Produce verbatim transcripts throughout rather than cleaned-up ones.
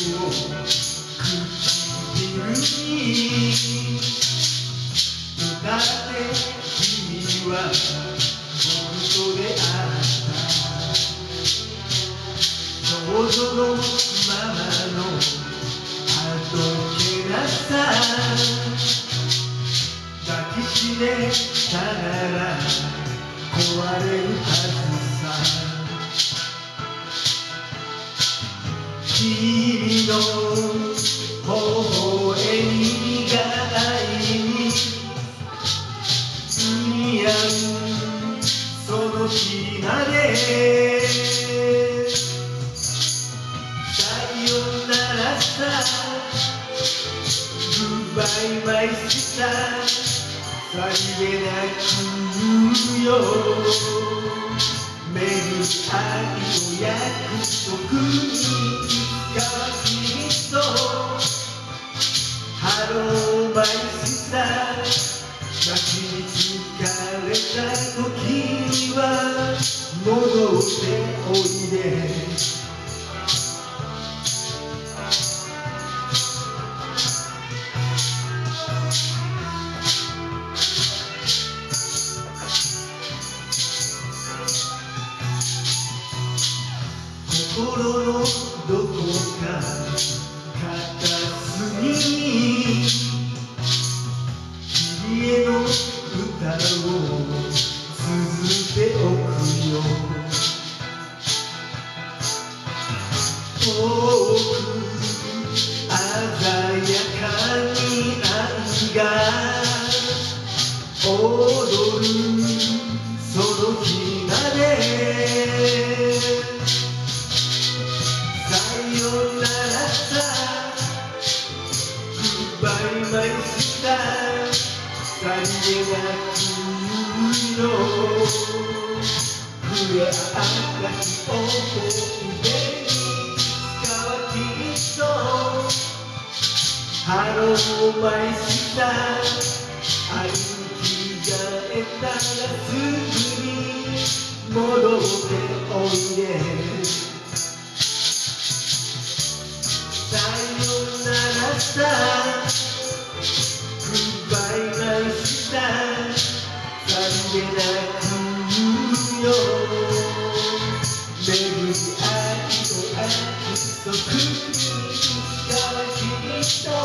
に歌って君は本当であった想像のままのあどけなさ抱きしめたなら壊れるはずさ君の微笑みが愛に似合うその日までさよならさ Goodbye my sister さりげなく言うよ巡る愛の約束にいつかはきっとハローマイシスター街に疲れた時には戻っておいで心のどこか片隅に君への歌を綴っておくよ遠く鮮やかに愛が踊るその日までさよならさ Goodbye my sister さりげなく言うよ触れ合った記憶でいつかはきっとハローマイシスター愛に着替えたらすぐに戻っておいでさよならさ Goodbye my sister さりげなく言うよ巡り愛を約束にいつかはきっと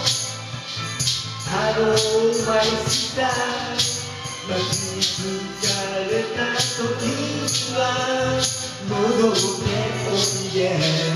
ハローマイシスター街に疲れた時には戻っておいで